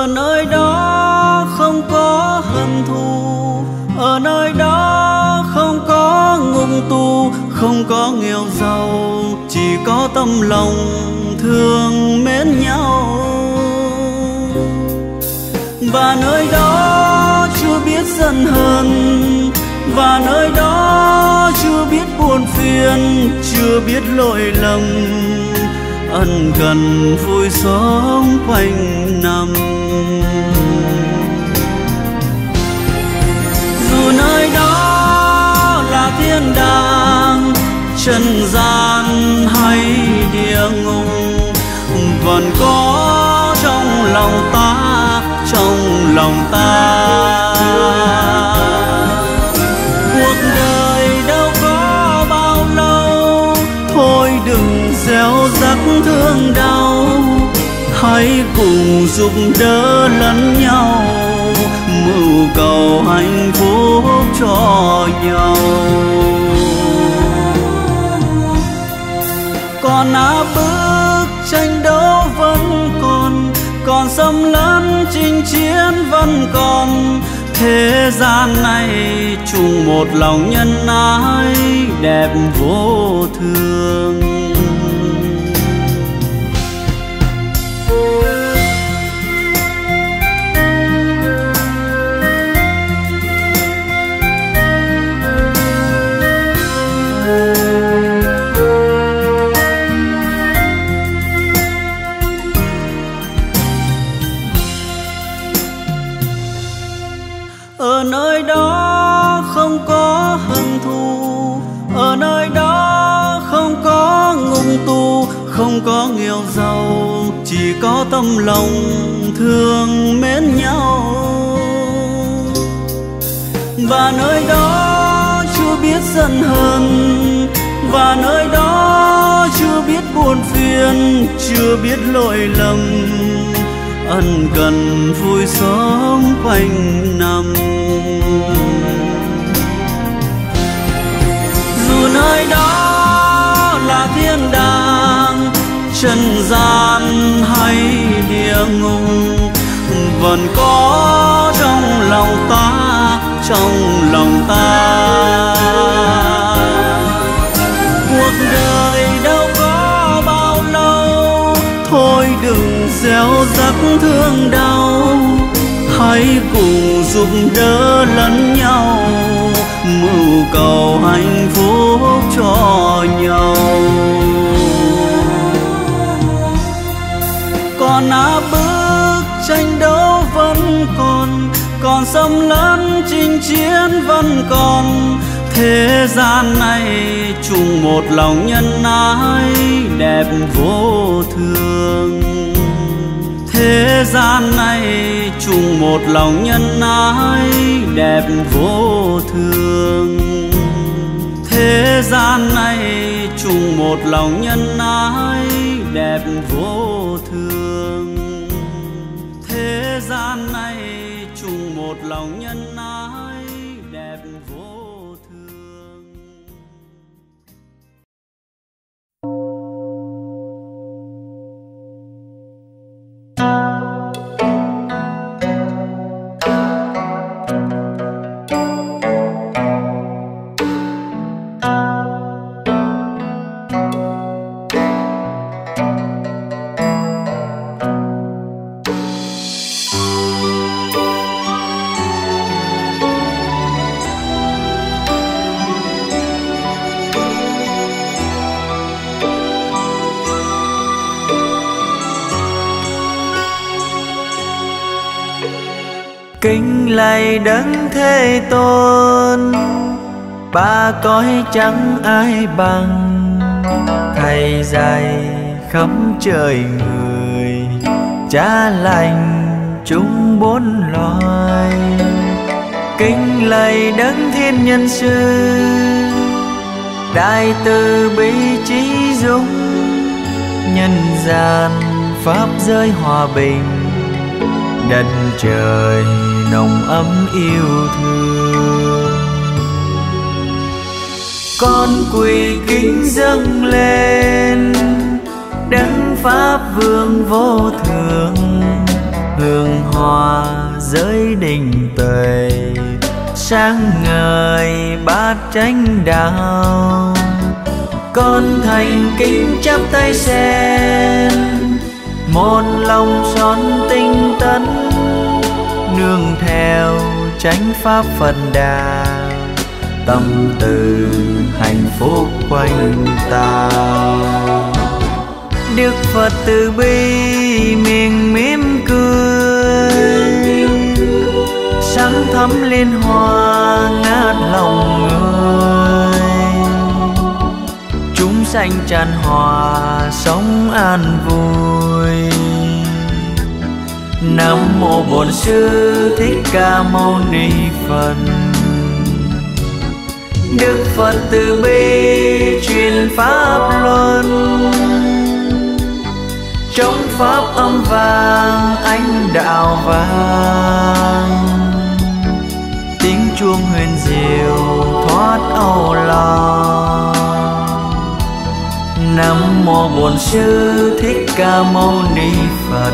Ở nơi đó không có hận thù, ở nơi đó không có ngục tù, không có nghèo giàu, chỉ có tâm lòng thương mến nhau. Và nơi đó chưa biết giận hờn, và nơi đó chưa biết buồn phiền, chưa biết lỗi lầm, ân cần vui sống quanh năm. Dù nơi đó là thiên đàng, trần gian hay địa ngục, vẫn có trong lòng ta, trong lòng ta. Cuộc đời đâu có bao lâu, thôi đừng gieo rắc thương đau, hãy cùng giúp đỡ lẫn nhau, mưu cầu hạnh phúc cho nhau. Còn bức tranh đấu vẫn còn xâm lấn chinh chiến vẫn còn. Thế gian này chung một lòng nhân ái đẹp vô thường. Ở nơi đó không có hận thù, ở nơi đó không có ngục tù, không có nghèo giàu, chỉ có tâm lòng thương mến nhau. Và nơi đó chưa biết giận hờn, và nơi đó chưa biết buồn phiền, chưa biết lỗi lầm, ân cần vui sống quanh năm. Dù nơi đó là thiên đàng, trần gian hay địa ngục, vẫn có trong lòng ta, trong lòng ta. Cuộc đời đâu có bao lâu, thôi đừng gieo rắc thương đau, hãy cùng giúp đỡ lẫn nhau, mưu cầu hạnh phúc cho nhau. Còn bức tranh đấu vẫn còn xâm lấn chinh chiến vẫn còn. Thế gian này chung một lòng nhân ái đẹp vô thường. Thế gian này chung một lòng nhân ái đẹp vô thường. Thế gian này chung một lòng nhân ái đẹp vô thường. Thế gian này chung một lòng nhân ái đẹp vô thường. Kính lạy Đấng Thế Tôn, ba cõi chẳng ai bằng. Thầy dạy khắp trời người, Cha lành chúng bốn loài. Kính lạy Đấng Thiên Nhân Sư, Đại từ bi trí dũng. Nhân gian pháp giới hòa bình, đất trời nồng ấm yêu thương. Con quỳ kính dâng lên Đấng Pháp Vương vô thượng, hương hoa giới đình tuệ, sáng ngời bát chánh đạo. Con thành kính chắp tay sen, một lòng son tinh tấn, nương theo chánh pháp Phật Đà, tâm từ hạnh phúc quanh ta. Đức Phật từ bi miệng mỉm cười, sáng thắm liên hoa ngát lòng người. Chúng sanh tràn hòa sống an vui. Nam mô Bổn Sư Thích Ca Mâu Ni Phật. Đức Phật từ bi truyền pháp luân, trong pháp âm vang ánh đạo vang. Tiếng chuông huyền diệu thoát âu lo. Nam mô Bổn Sư Thích Ca Mâu Ni Phật.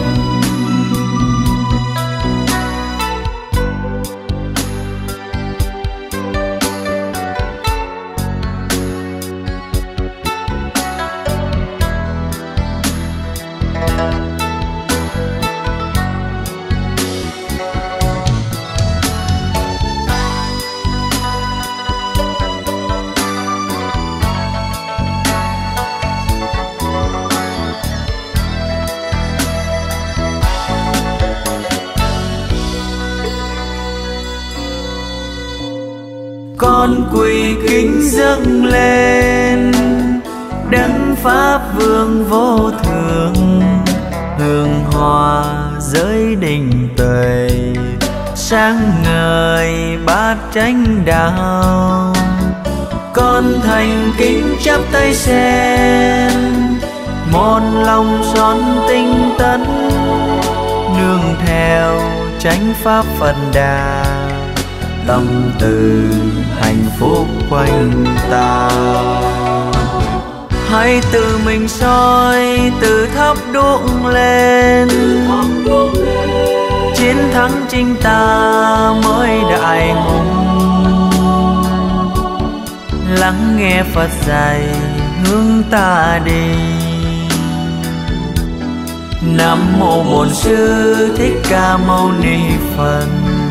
Con quỳ kính dâng lên đấng pháp vương vô thượng, hương hoa giới đình tuệ, sáng ngời bát chánh đạo. Con thành kính chắp tay sen, một lòng son tinh tấn, nương theo chánh pháp Phật Đà, tâm từ hạnh phúc quanh ta. Hãy tự mình soi tự thắp đuốc lên, chiến thắng chính ta mới đại hùng. Lắng nghe Phật dạy hướng ta đi. Nam mô Bổn Sư Thích Ca Mâu Ni Phật.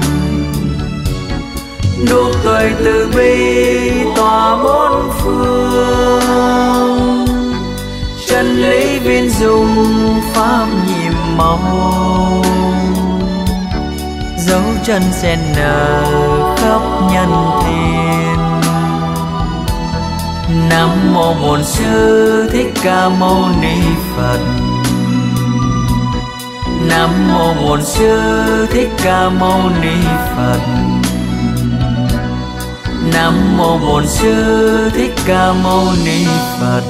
Đuốc tuệ từ bi tỏa bốn phương, chân lý viên dung pháp nhiệm màu. Dấu chân sen nở khắp nhân thiên. Nam mô Bổn Sư Thích Ca Mâu Ni Phật. Nam mô Bổn Sư Thích Ca Mâu Ni Phật. Nam mô Bổn Sư Thích Ca Mâu Ni Phật.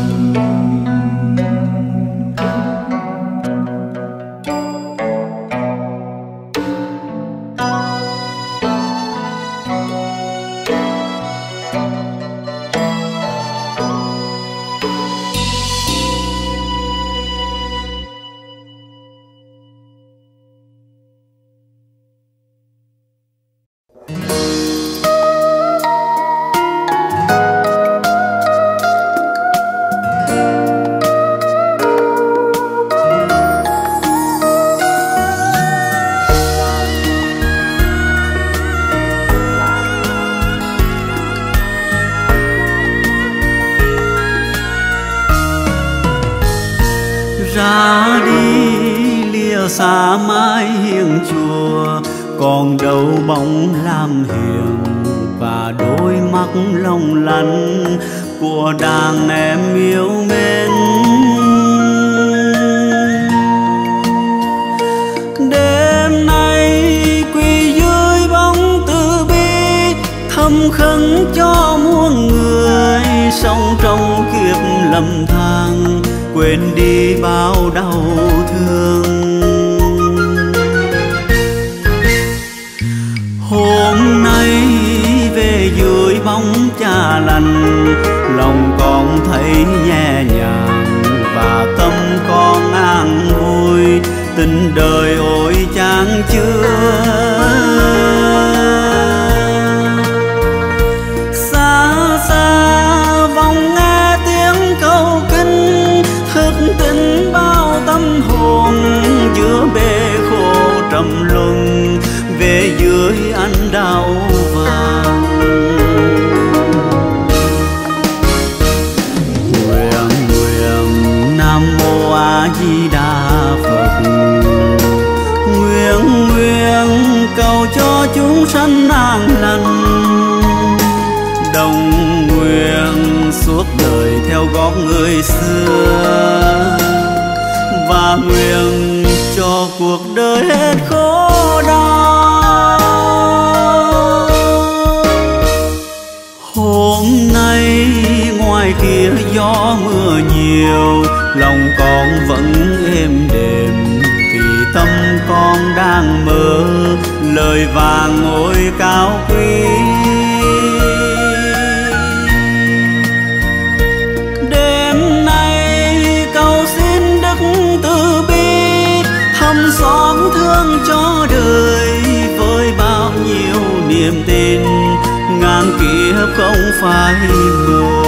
Ra đi lìa xa mái hiên chùa, còn đâu bóng lam hiền và đôi mắt long lanh của đàn em yêu mến. Đêm nay quỳ dưới bóng từ bi, thầm khấn cho muôn người sống trong kiếp lầm than, quên đi bao đau thương. Hôm nay về dưới bóng cha lành, lòng con thấy nhẹ nhàng và tâm con an vui. Tình đời ôi cha ngàn chưa. Xa xa vòng nghe tiếng câu kinh, thức tỉnh bao tâm hồn giữa bể khổ trầm luân về dưới ánh đào vàng. Nguyện Nam Mô A Di Đà Phật. Nguyện cầu cho chúng sanh an lành, đồng nguyện suốt đời theo gót người xưa, và nguyện cho cuộc đời hết khổ đau. Hôm nay ngoài kia gió mưa nhiều, lòng con vẫn êm đềm, vì tâm con đang mơ lời vàng ngôi cao quý. Đêm nay cầu xin Đức từ bi thăm xót thương cho đời, với bao nhiêu niềm tin ngàn kiếp không phải mơ.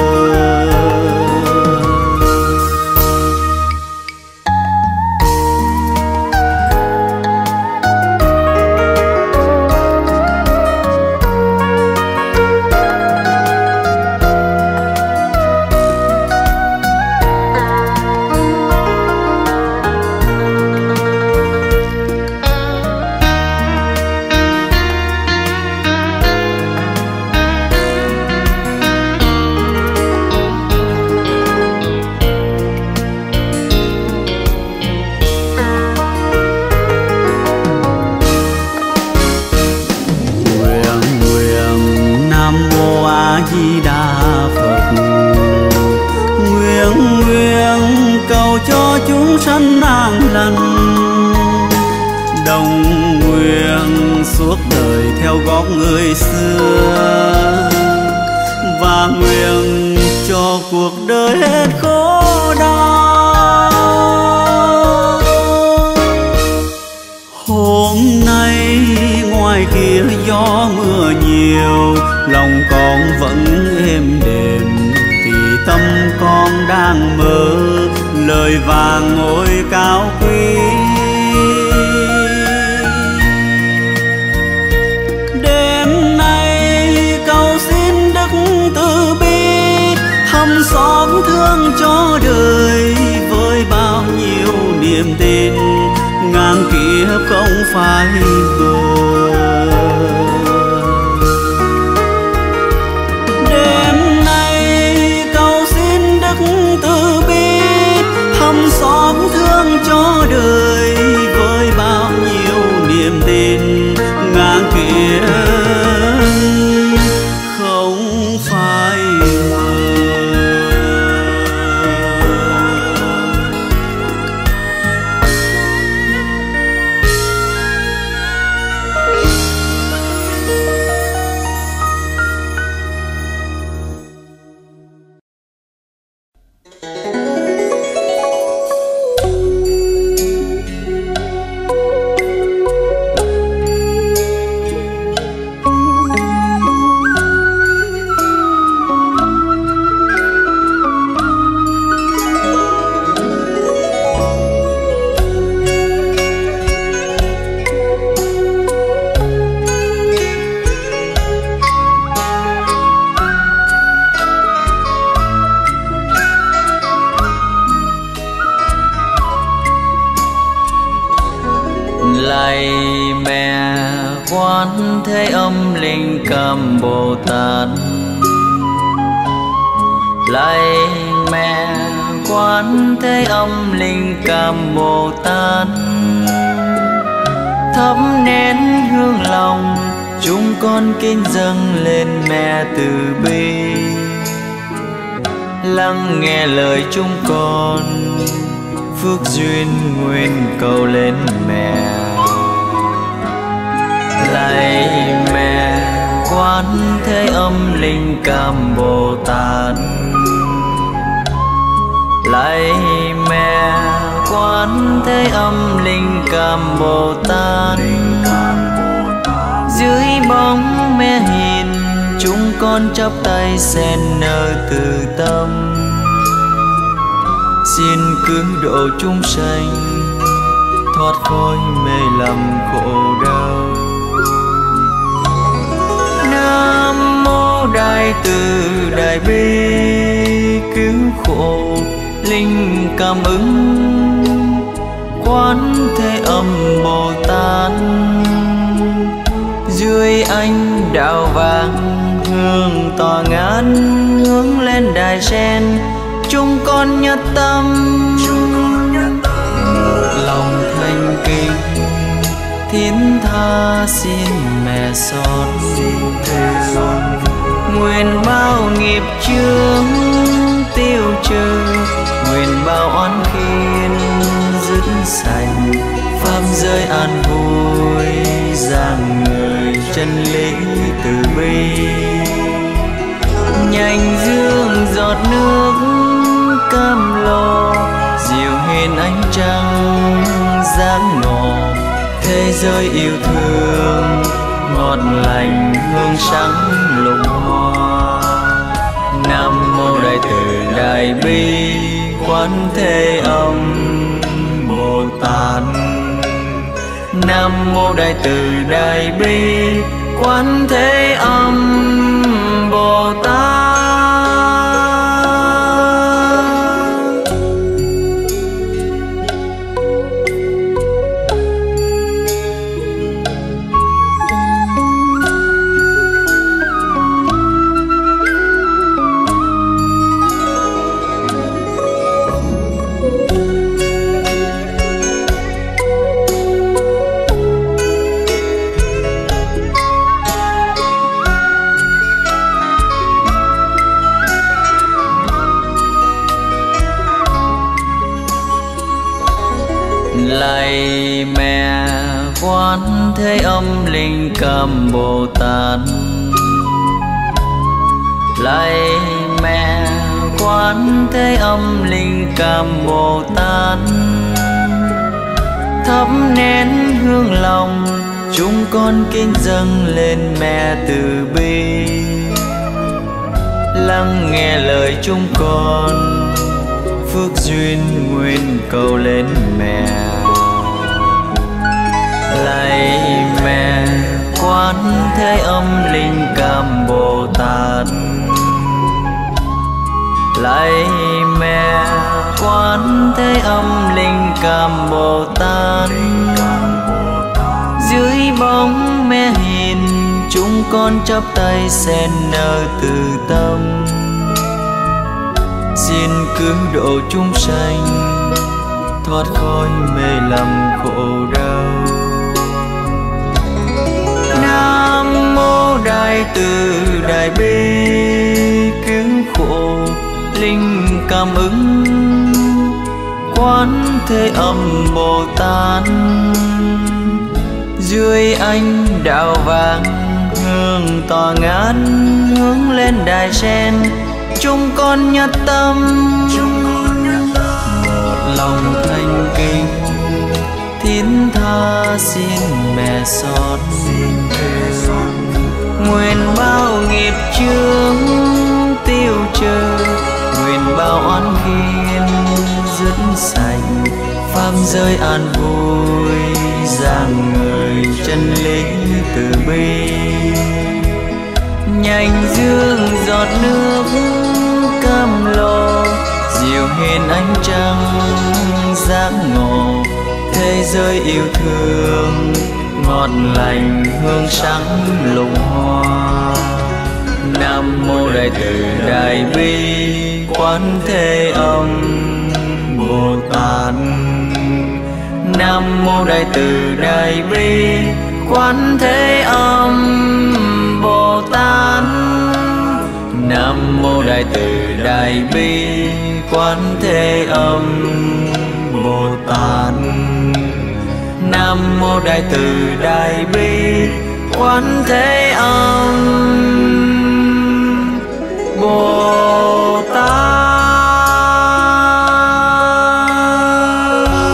Di Đà Phật. Nguyện cầu cho chúng sanh an lành, đồng nguyện suốt đời theo gót người xưa, và nguyện cho cuộc đời hết khổ đau. Hôm nay ngoài kia gió mưa nhiều, lòng con vẫn êm đềm, vì tâm con đang mơ lời vàng ngôi cao quý. Đêm nay cầu xin Đức từ bi thăm xót thương cho đời, với bao nhiêu niềm tin ngàn kiếp không phải mơ. Xót thương cho đời, với bao nhiêu niềm tin ngàn kiếp không phải mơ. Lạy mẹ Quán Thế Âm Linh Cam Bồ Tát, lạy mẹ Quán Thế Âm Linh Cam Bồ Tát, thắp nén hương lòng chúng con kính dâng lên mẹ từ bi. Lắng nghe lời chúng con, phước duyên nguyện cầu lên mẹ. Lạy mẹ Quán Thế Âm Linh Cam Bồ Tát, lạy mẹ Quán Thế Âm Linh Cảm Bồ Tát. Dưới bóng mẹ hiền, chúng con chắp tay xen nở từ tâm. Xin cứu độ chúng sanh thoát khỏi mê lầm khổ đau. Nam mô Đại Từ Đại Bi cứu khổ linh cảm ứng. Quán Thế Âm Bồ Tát. Dưới ánh đạo vàng hương tỏa ngát, hướng lên đài sen chúng con nhất tâm. Lòng thanh kính thiên tha xin mẹ xót. Nguyện bao nghiệp chướng tiêu trừ, nguyện bao oán khiên dứt sạch. Pháp giới an vui giảng người chân lý từ bi. Nhanh dương giọt nước cam lồ, dịu hiền ánh trăng dáng ngò. Thế giới yêu thương ngọt lành hương sáng lục hoa. Nam mô Đại Từ Đại Bi Quán Thế Âm Bồ Tát. Nam mô Đại Từ Đại Bi Quán Thế Âm Bồ Tát. Lạy mẹ Quán Thế Âm Linh Cảm Bồ Tát. Lạy mẹ Quán Thế Âm Linh Cảm Bồ Tát. Thắp nén hương lòng chúng con kính dâng lên mẹ từ bi. Lắng nghe lời chúng con, phước duyên nguyện cầu lên mẹ. Lạy mẹ Quán Thế Âm Linh Cảm Bồ Tát. Lạy mẹ Quán Thế Âm Linh Cảm Bồ Tát. Dưới bóng mẹ hiền, chúng con chắp tay xen nở từ tâm. Xin cứu độ chúng sanh thoát khỏi mê lầm khổ đau. Nam mô Đại Từ Đại Bi cứu khổ linh cảm ứng. Quán Thế Âm Bồ Tát. Dưới ánh đạo vàng hương tỏa ngát, hướng lên đài sen chúng con nhất tâm. Một lòng thanh kính thiên tha xin mẹ xót. Nguyện bao nghiệp chướng tiêu trừ, nguyện bao oán khiên dứt sạch. Pháp giới an vui giảng người chân lý từ bi. Nhanh dương giọt nước cam lồ, dịu hiền ánh trăng dáng ngộ. Thế giới yêu thương ngọt lành hương sáng lục hoa. Nam mô Đại Từ Đại Bi Quán Thế Âm Bồ Tát. Nam mô Đại Từ Đại Bi Quán Thế Âm Bồ Tát. Nam mô Đại Từ Đại Bi Quán Thế Âm Bồ Tát. Nam mô Đại Từ Đại Bi Quán Thế Âm Bồ Tát.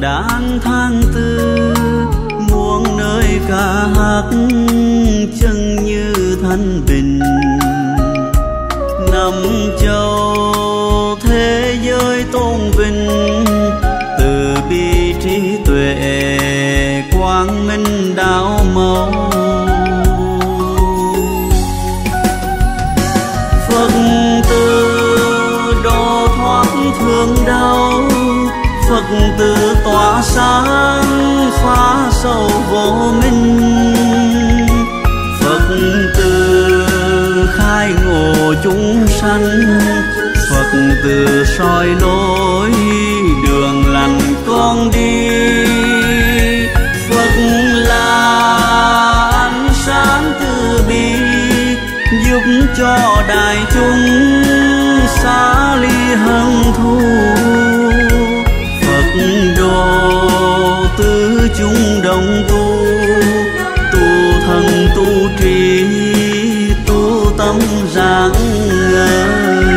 đàn tháng tư muôn nơi ca hát chân như thanh bình. Năm châu thế giới tôn vinh, từ bi trí tuệ quang minh đạo mẫu. Phật tử độ thoát thương đau, Phật tử tỏa sáng phá sâu vô minh. Phật tử khai ngộ chúng sanh, Phật tử soi lối đường lành con đi. Phật là ánh sáng từ bi, giúp cho đại chúng xa ly hận thù. Phật độ tứ chúng đồng tu, tu thân tu trí tu tâm rạng ngời.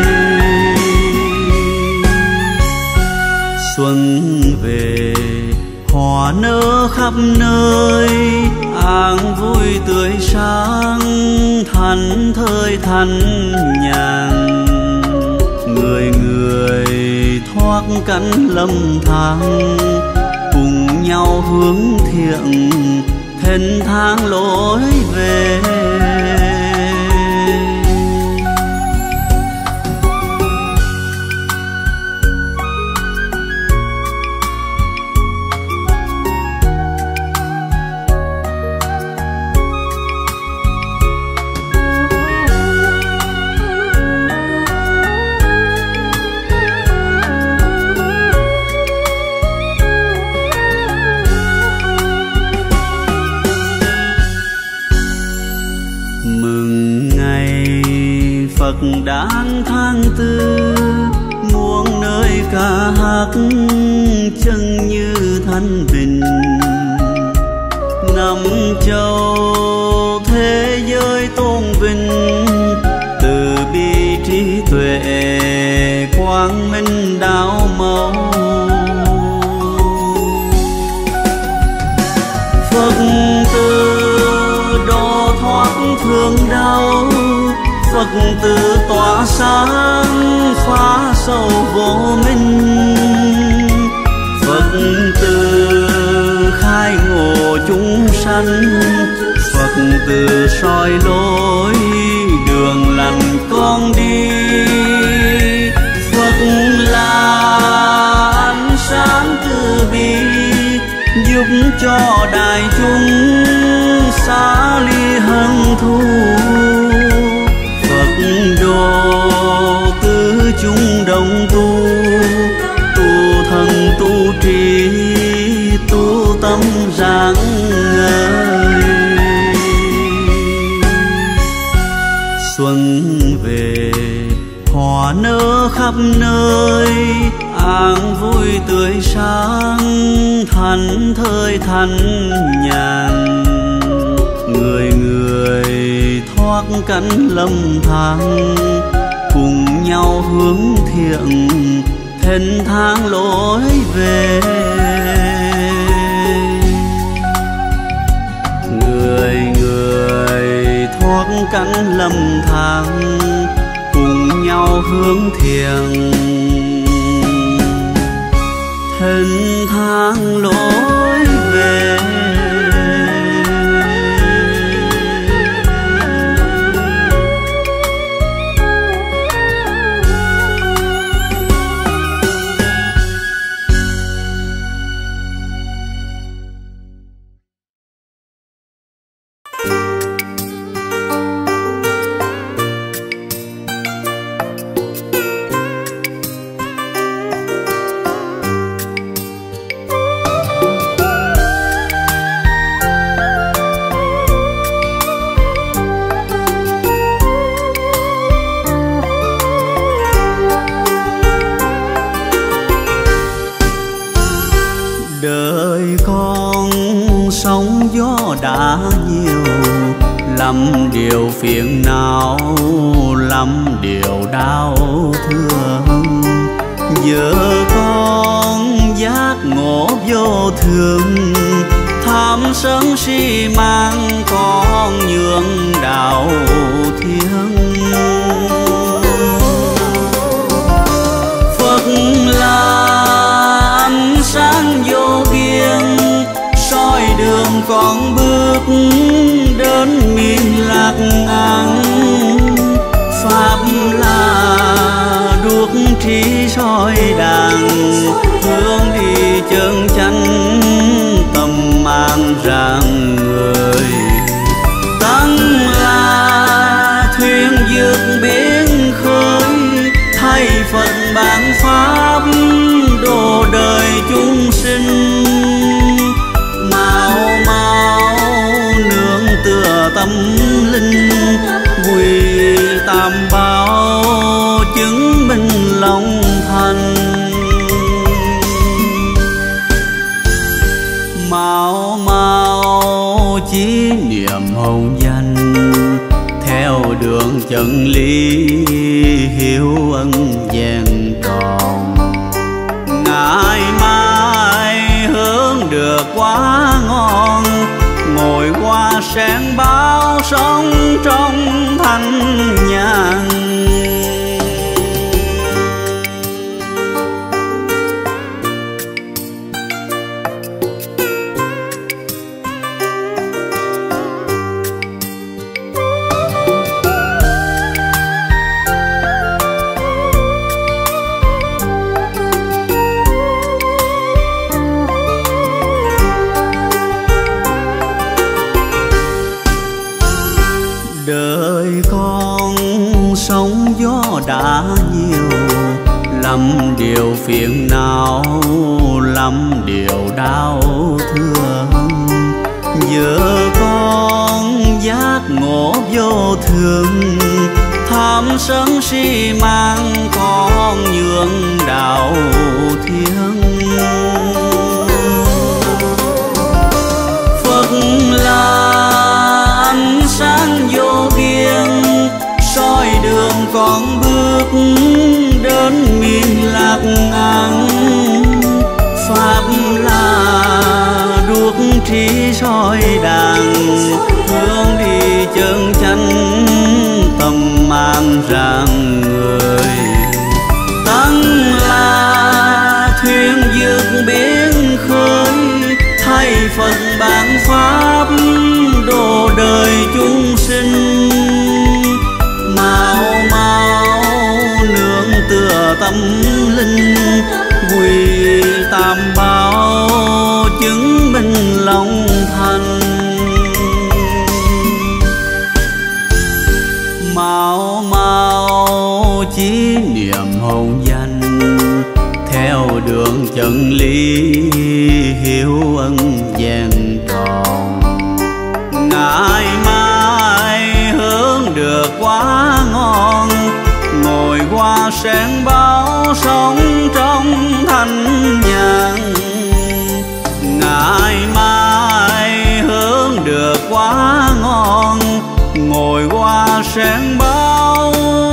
Xuân về hoa nở khắp nơi, an vui tươi sáng thảnh thơi thanh nhàn. Người người thoát cảnh lâm than, cùng nhau hướng thiện thênh thang lối về. Phật đàn tháng tư muôn nơi ca hát chân như thanh bình. Năm châu thế giới tôn vinh, từ bi trí tuệ quang minh đạo mẫu. Phật tử độ thoát thương đau, Phật tử tỏa sáng phá sâu vô minh. Phật tử khai ngộ chúng sanh, Phật tử soi lối đường lành con đi. Phật là ánh sáng từ bi, giúp cho đại chúng xa ly hận thù. Độ tứ chúng đồng tu, tu thân tu trí tu tâm rạng ngời. Xuân về hoa nở khắp nơi, an vui tươi sáng thảnh thơi thanh nhàn. Người người thoát cảnh lâm than, cùng nhau hướng thiện thênh thang lối về. Người người thoát cảnh lâm than, cùng nhau hướng thiện thênh thang lối về. Đã nhiều lắm điều phiền não, lắm điều đau thương. Giờ con giác ngộ vô thường, tham sân si mang con nhường đạo thiên. Phật là ánh sáng vô biên, soi đường con bước đến miền lạc an. Pháp là đuốc trí soi đàn, hướng đi chân chánh tâm an rạng người. Tăng là thuyền vượt biển khơi, thay Phật bản pháp độ đời chúng sinh. Mau mau nương tựa tâm linh, quy tam bảo chứng minh lòng thành. Mau mau chí niệm hồng danh, theo đường chân lý hiếu ân vẹn tròn. Ngày mai hướng được quá ngon, ngồi qua sen báo sống trong thanh nhàn. Đời con sóng gió đã nhiều, lắm điều phiền não, lắm điều đau thương. Giờ con giác ngộ vô thường, tham sân si mang con nhường đạo thiên. Phật là ánh sáng vô biên, soi đường con bước đến miền lạc an. Pháp là đuốc trí soi đàn, hướng đi chân chánh tâm an rạng người. Tăng là thuyền vượt biển khơi, thay Phật bản pháp độ đời chúng sinh. Mau mau nương tựa tâm linh, quy tam bảo chứng minh lòng thành. Mau mau chí niệm hồng danh, theo đường chân lý hiếu ân vẹn tròn. Ngày mai hướng được quá ngon, ngồi qua sen báo sống trong thanh nhàn. Ngày mai hướng được quá ngon, ngồi qua sen báo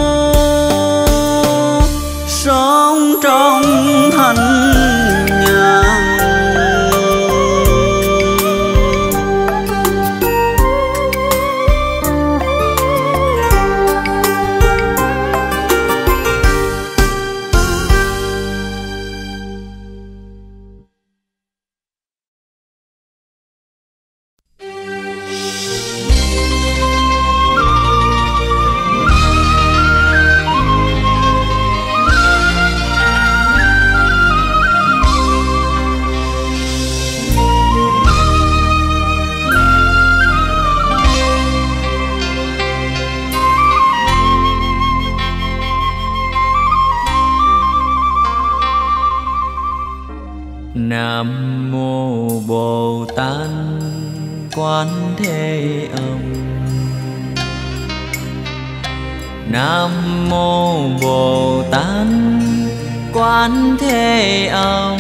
sống trong thanh nhàn. Nam mô Bồ Tát Quan Thế Âm. Nam mô Bồ Tát Quan Thế Âm.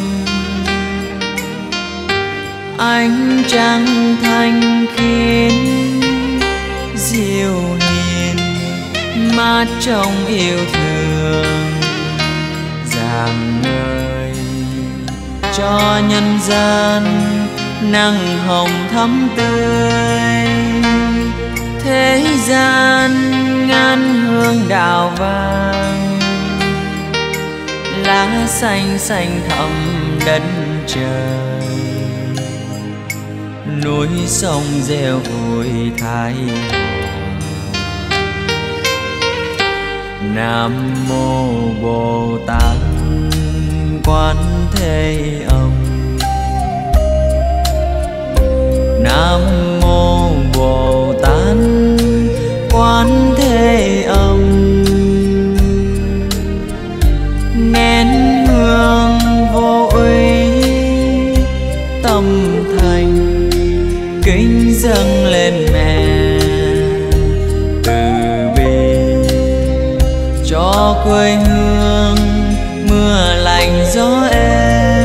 Ánh trăng thanh khiết diệu hiền, mát trong yêu thương rạng ngời. cho nhân gian nắng hồng thắm tươi. Thế gian ngàn hương đào vàng, lá xanh xanh thẳm đất trời. Núi sông reo ôi thái Nam mô Bồ Tát Quan Thế Âm. Nam mô Bồ Tát Quan Thế Âm. Nén hương vô uy tâm thành, kính dâng lên mẹ từ bi cho quê hương mưa lành gió êm.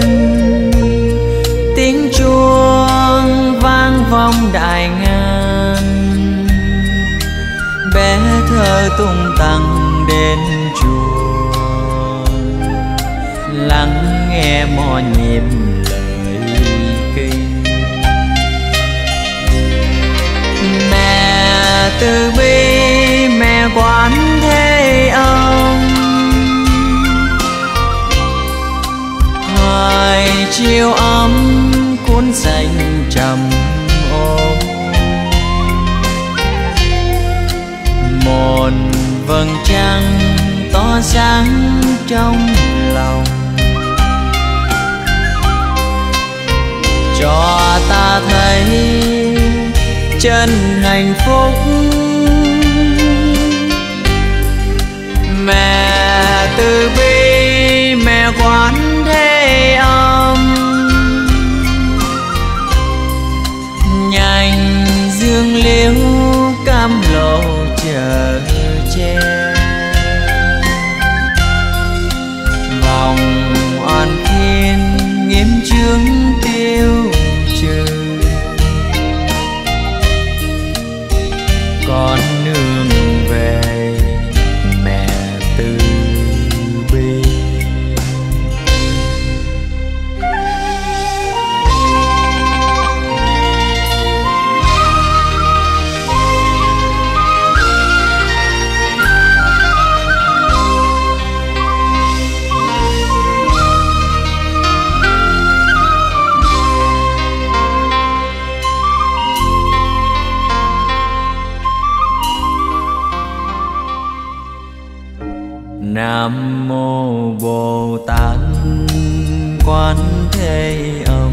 Tiếng chuông vang vọng đại ngàn, bé thơ tung tăng đến chùa, lắng nghe mò nhịp lời kinh. Mẹ từ bi, mẹ Quán Thế Âm, hoài chiều ấm cuốn xanh trầm ôm. Một vầng trăng tỏ sáng trong lòng, cho ta thấy chân hạnh phúc. Mẹ từ bi, mẹ Quán Thế Âm, nhành dương liễu cam lộ chở che. Vòng oan khiên nghiêm chướng tiêu trừ, con nương về mẹ từ bi. Nam mô Bồ Tát Quan Thế Âm.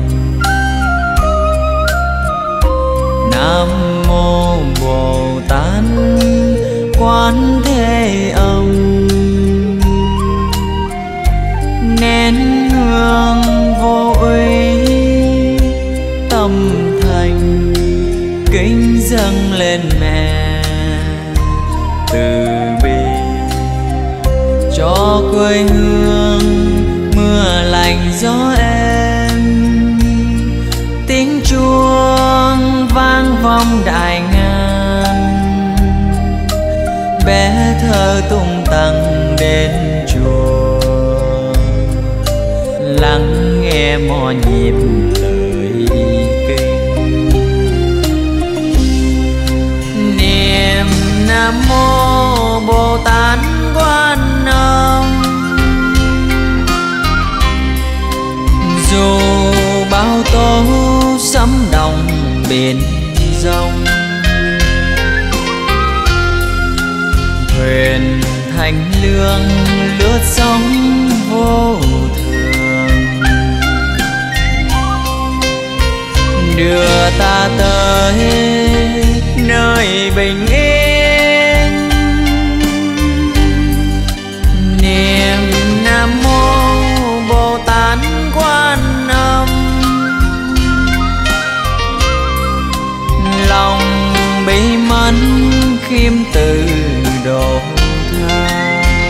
Nam mô Bồ Tát Quan Thế Âm. Nén hương vô uy tâm thành, kính dâng lên mẹ từ bi cho quê hương mưa lành gió êm. Tiếng chuông vang vọng đại ngàn, bé thơ tung tăng đến chùa, lắng nghe mò nhịp lời kinh. Niệm Nam mô Bồ Tát Quan Âm, dù bao tố sấm đồng biển rông. Thuyền thanh lương lướt sóng vô thường, đưa ta tới nơi bình yên. Niệm Nam mô Bồ Tát Quan Âm, lòng bí mẫn khiêm từ độ tha.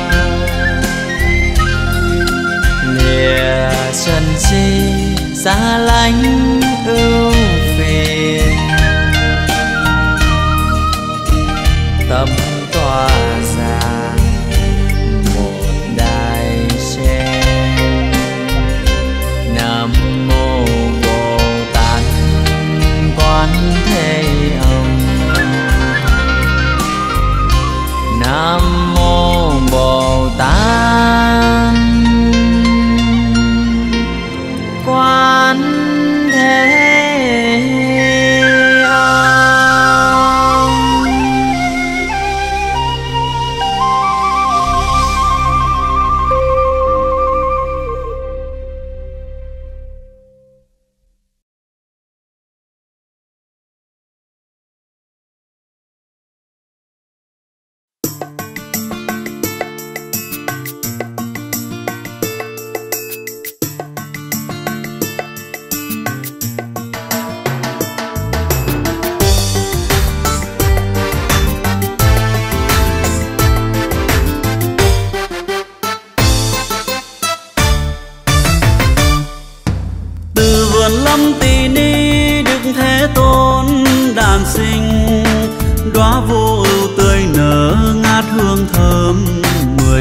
Lìa sân si xa lánh ưu phiền, tâm tỏa ra một đài sen. Nam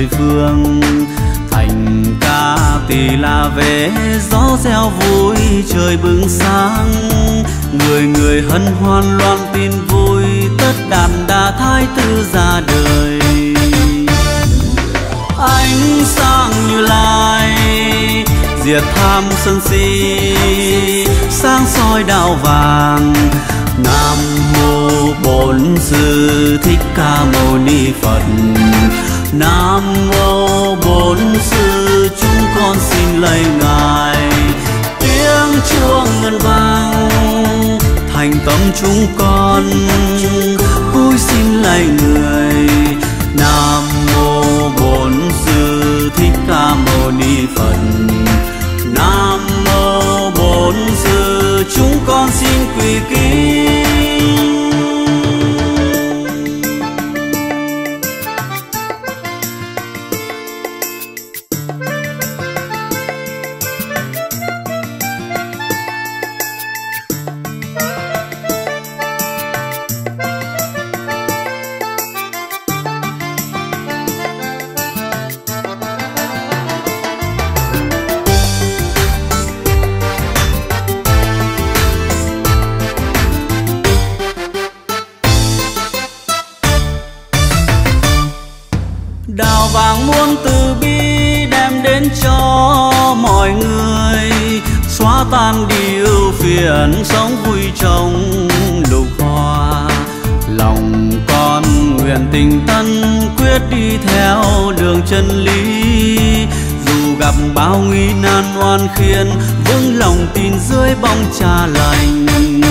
mười phương. Thành ca tỳ là về gió reo vui trời bừng sáng. Người người hân hoan loan tin vui tất đàn đa thái tử ra đời. Ánh sáng Như Lai diệt tham sân si, sáng soi đạo vàng. Nam mô Bổn Sư Thích Ca Mâu Ni Phật. Nam mô Bổn Sư, chúng con xin lạy Ngài. Tiếng chuông ngân vang thành tâm chúng con cúi xin lạy Người. Nam mô Bổn Sư Thích Ca Mâu Ni Phật. Nam mô Bổn Sư, chúng con xin quỳ kính. Đạo vàng muôn từ bi đem đến cho mọi người, xóa tan đi ưu phiền sống vui trong lục hoa. Lòng con nguyện tình tân quyết đi theo đường chân lý, dù gặp bao nguy nan oan khiên vững lòng tin dưới bóng cha lành.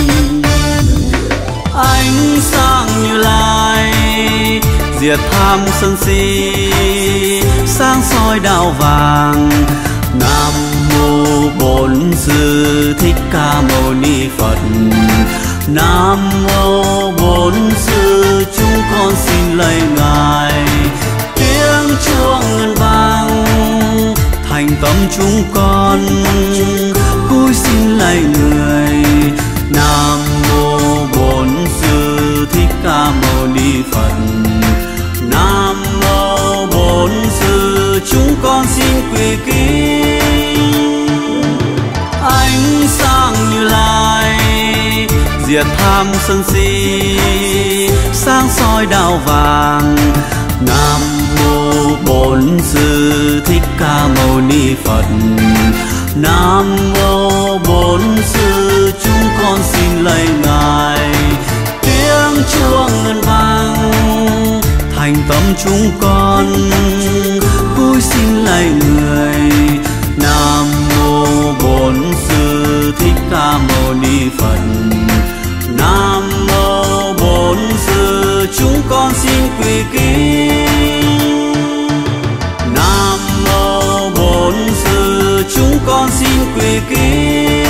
Ánh sáng Như Lai diệt tham sân si, sáng soi đạo vàng. Nam mô Bổn Sư Thích Ca Mâu Ni Phật. Nam mô Bổn Sư, chúng con xin lạy Ngài. Tiếng chuông ngân vang thành tâm chúng con cúi xin lạy Người. Nam mô Bổn Sư Thích Ca Mâu Ni Phật. Nam mô Bổn Sư, chúng con xin quỳ kính. Ánh sáng Như Lai diệt tham sân si, sáng soi đạo vàng. Nam mô Bổn Sư Thích Ca Mâu Ni Phật. Nam mô Bổn Sư, chúng con xin lạy Ngài. Tiếng chuông ngân vang thành tâm chúng con cúi xin lạy Người. Nam mô Bổn Sư Thích Ca Mâu Ni Phật. Nam mô Bổn Sư, chúng con xin quỳ kính. Nam mô Bổn Sư, chúng con xin quỳ kính.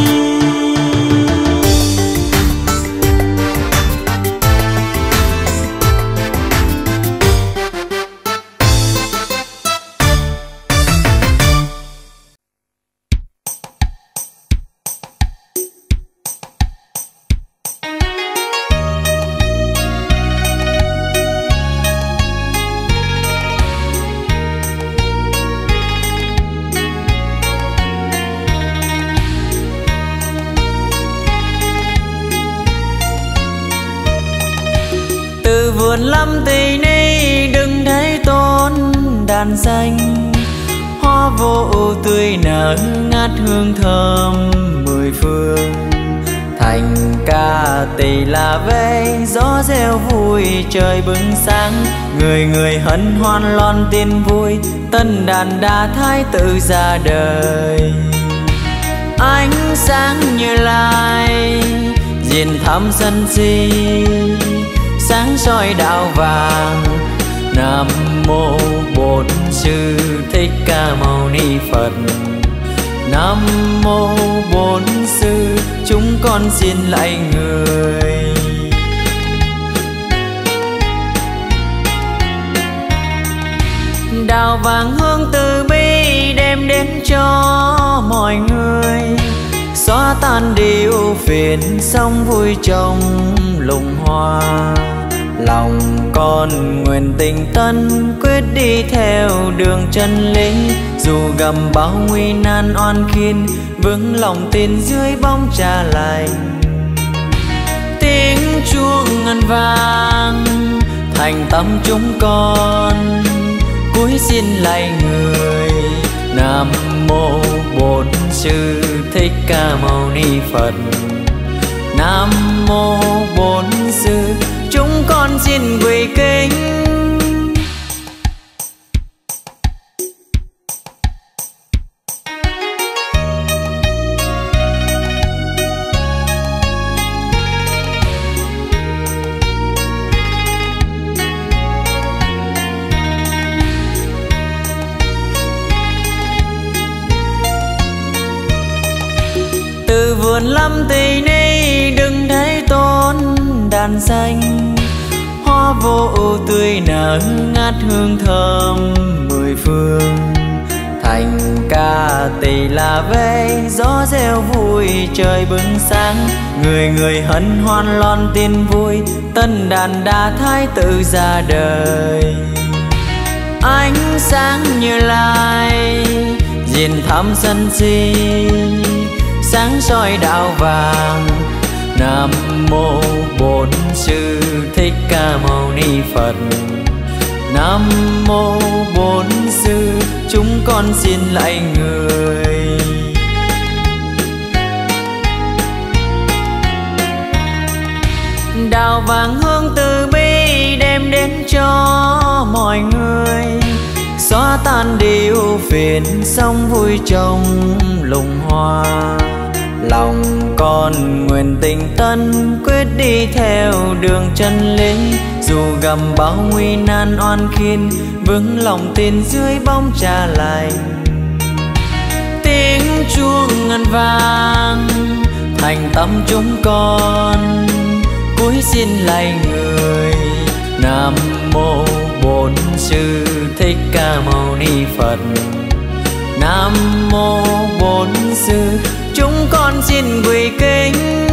Vườn lâm tỳ ni đừng thấy tôn đàn xanh, hoa vô ưu tươi nở ngát hương thơm mười phương. Thành ca tỳ là về gió reo vui trời bừng sáng. Người người hân hoan loan tin vui tân đàn đa thái tử ra đời. Ánh sáng Như Lai diệt tham sân si, sáng soi đạo vàng. Nam mô Bổn Sư Thích Ca Mâu Ni Phật. Nam mô Bổn Sư, chúng con xin lạy Người. Đạo vàng hương từ bi đem đến cho mọi người, xóa tan đi ưu phiền sống vui trong lùng hoa. Lòng con nguyện tình tân quyết đi theo đường chân lý, dù gầm bao nguy nan oan khiên, vững lòng tin dưới bóng cha lành. Tiếng chuông ngân vang thành tâm chúng con, cúi xin lạy người. Nam mô Bổn Sư Thích Ca Mâu Ni Phật. Nam mô Bổn Sư, chúng con xin quỳ kính. Từ vườn lâm tây ni đừng thấy tôn đàn xanh, hoa vô ưu tươi nở ngát hương thơm mười phương. Thành ca tỳ là về gió reo vui trời bừng sáng, người người hân hoan loan tin vui, tân đàn đa thái tử ra đời. Ánh sáng Như Lai diền thăm sân si, sáng soi đạo vàng. Nam mô Bổn Sư Thích Ca Mâu Ni Phật. Nam mô Bổn Sư, chúng con xin lạy người. Đạo vàng hương từ bi đem đến cho mọi người, xóa tan đi ưu phiền sống vui trong lùng hoa. Lòng con nguyện tình tân quyết đi theo đường chân lý, dù gầm bao nguy nan oan khiên, vững lòng tin dưới bóng cha lành. Tiếng chuông ngân vang thành tâm chúng con, cúi xin lạy người. Nam mô Bổn Sư Thích Ca Mâu Ni Phật. Nam mô Bổn Sư, chúng con xin quỳ kính.